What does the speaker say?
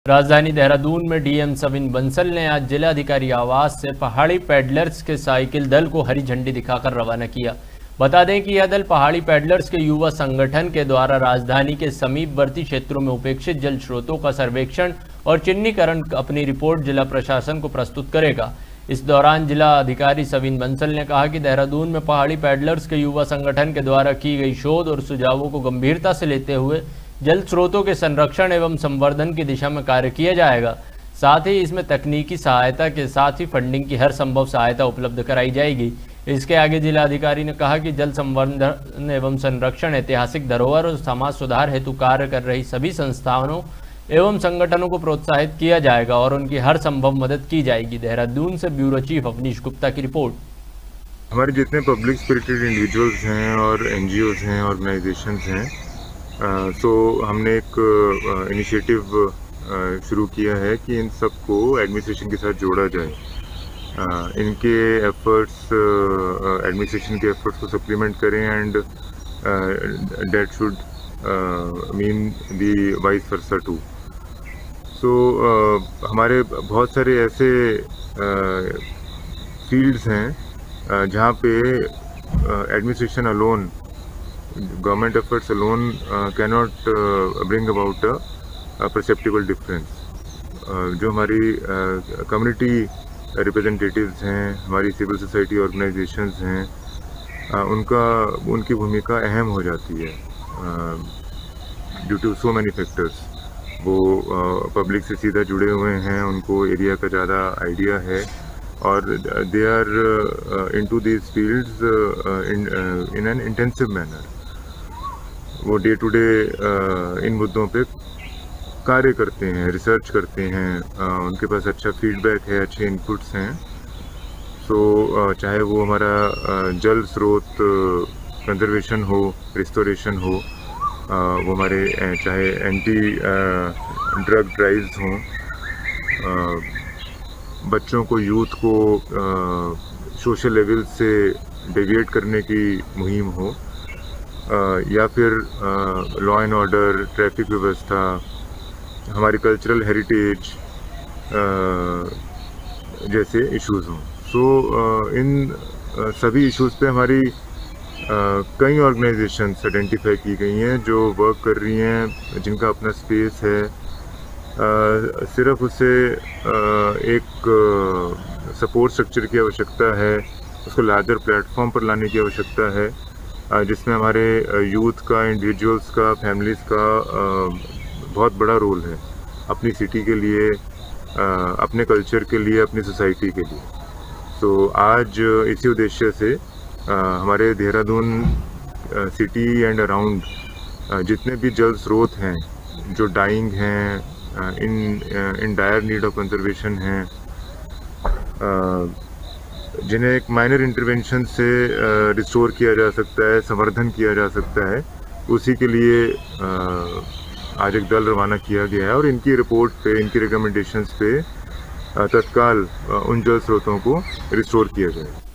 राजधानी देहरादून में डीएम सविन बंसल ने आज जिलाधिकारी आवास से पहाड़ी पैडलर्स के साइकिल दल को हरी झंडी दिखाकर रवाना किया। बता दें कि यह दल पहाड़ी पैडलर्स के युवा संगठन के द्वारा राजधानी के समीपवर्ती क्षेत्रों में उपेक्षित जल स्रोतों का सर्वेक्षण और चिन्हीकरण अपनी रिपोर्ट जिला प्रशासन को प्रस्तुत करेगा। इस दौरान जिला अधिकारी सविन बंसल ने कहा कि देहरादून में पहाड़ी पैडलर्स के युवा संगठन के द्वारा की गई शोध और सुझावों को गंभीरता से लेते हुए जल स्रोतों के संरक्षण एवं संवर्धन की दिशा में कार्य किया जाएगा। साथ ही इसमें तकनीकी सहायता के साथ ही फंडिंग की हर संभव सहायता उपलब्ध कराई जाएगी। इसके आगे जिलाधिकारी ने कहा कि जल संवर्धन एवं संरक्षण, ऐतिहासिक धरोहर और समाज सुधार हेतु कार्य कर रही सभी संस्थानों एवं संगठनों को प्रोत्साहित किया जाएगा और उनकी हर संभव मदद की जाएगी। देहरादून से ब्यूरो चीफ अवनीश गुप्ता की रिपोर्ट। हमारे जितने पब्लिक स्पिरिटेड इंडिविजुअल्स हैं और एनजीओज हैं, ऑर्गेनाइजेशंस हैं, तो हमने एक इनिशिएटिव शुरू किया है कि इन सबको एडमिनिस्ट्रेशन के साथ जोड़ा जाए। इनके एफर्ट्स एडमिनिस्ट्रेशन के एफर्ट्स को सप्लीमेंट करें and that should mean the vice versa too. So हमारे बहुत सारे ऐसे फील्ड्स हैं जहाँ पे administration alone, government efforts alone cannot bring about a perceptible difference। जो हमारी कम्युनिटी रिप्रेजेंटेटिव्स हैं, हमारी सिविल सोसाइटी ऑर्गेनाइजेशंस हैं, उनकी भूमिका अहम हो जाती है due to so many factors. वो पब्लिक से सीधा जुड़े हुए हैं, उनको एरिया का ज़्यादा आइडिया है और they are into these fields in an intensive manner. वो डे टू डे इन मुद्दों पे कार्य करते हैं, रिसर्च करते हैं, उनके पास अच्छा फीडबैक है, अच्छे इनपुट्स हैं। सो चाहे वो हमारा जल स्रोत कंजर्वेशन हो, रिस्टोरेशन हो, वो हमारे चाहे एंटी ड्रग ड्राइव्स हों, बच्चों को, यूथ को सोशल लेवल से डेविएट करने की मुहिम हो, या फिर लॉ एंड ऑर्डर, ट्रैफिक व्यवस्था, हमारी कल्चरल हेरिटेज जैसे इश्यूज़ हों। सो इन सभी इश्यूज़ पे हमारी कई ऑर्गेनाइजेशंस आइडेंटिफाई की गई हैं जो वर्क कर रही हैं, जिनका अपना स्पेस है। सिर्फ उसे एक सपोर्ट स्ट्रक्चर की आवश्यकता है, उसको लार्जर प्लेटफॉर्म पर लाने की आवश्यकता है, जिसमें हमारे यूथ का, इंडिविजुअल्स का, फैमिलीज़ का बहुत बड़ा रोल है अपनी सिटी के लिए, अपने कल्चर के लिए, अपनी सोसाइटी के लिए। तो आज इसी उद्देश्य से हमारे देहरादून सिटी एंड अराउंड जितने भी जल स्रोत हैं जो डाइंग हैं, in dire need of conservation हैं, जिन्हें एक माइनर इंटरवेंशन से रिस्टोर किया जा सकता है, संवर्धन किया जा सकता है, उसी के लिए आज एक दल रवाना किया गया है और इनकी रिपोर्ट पे, इनकी रिकमेंडेशंस पे तत्काल उन जल स्रोतों को रिस्टोर किया जाए।